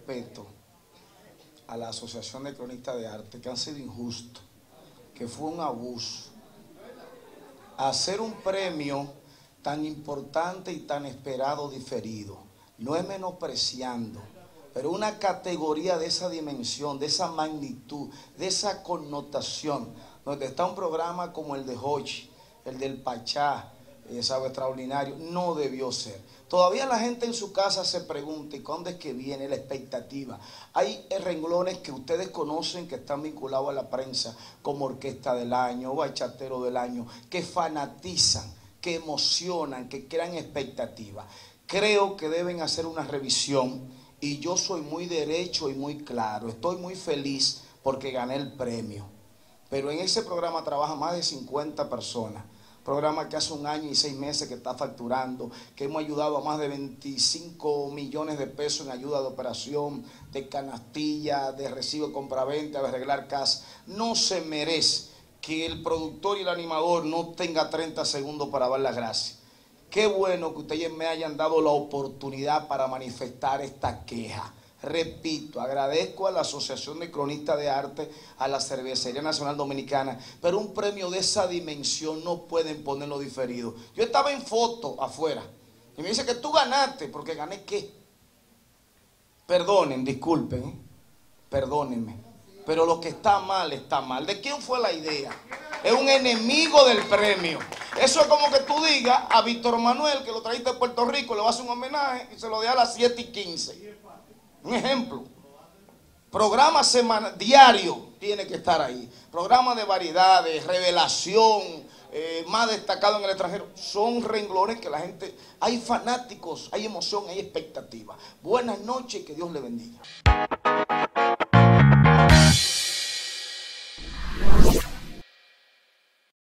respeto a la Asociación de Cronistas de Arte, que han sido injustos, que fue un abuso. Hacer un premio tan importante y tan esperado diferido, no es menospreciando, pero una categoría de esa dimensión, de esa magnitud, de esa connotación, donde está un programa como el de Hochi, el del Pachá, es algo extraordinario, no debió ser. Todavía la gente en su casa se pregunta, ¿y cuándo es que viene la expectativa? Hay renglones que ustedes conocen que están vinculados a la prensa, como Orquesta del Año, Bachatero del Año, que fanatizan, que emocionan, que crean expectativa. Creo que deben hacer una revisión y yo soy muy derecho y muy claro. Estoy muy feliz porque gané el premio. Pero en ese programa trabajan más de 50 personas. Programa que hace 1 año y 6 meses que está facturando, que hemos ayudado a más de 25 millones de pesos en ayuda de operación, de canastilla, de recibo de compraventa, de arreglar casa. No se merece que el productor y el animador no tenga 30 segundos para dar las gracias. Qué bueno que ustedes me hayan dado la oportunidad para manifestar esta queja. Repito, agradezco a la Asociación de Cronistas de Arte, a la Cervecería Nacional Dominicana, pero un premio de esa dimensión no pueden ponerlo diferido. Yo estaba en foto afuera y me dice que tú ganaste, porque gané ¿qué? Perdonen, disculpen, perdónenme, pero lo que está mal, está mal. ¿De quién fue la idea? Es un enemigo del premio. Eso es como que tú digas a Víctor Manuel, que lo trajiste de Puerto Rico, le vas a hacer un homenaje y se lo deja a las 7:15. Un ejemplo. Programa semanal, diario, tiene que estar ahí. Programa de variedades, revelación, más destacado en el extranjero. Son renglones que la gente, hay fanáticos, hay emoción, hay expectativa. Buenas noches y que Dios le bendiga.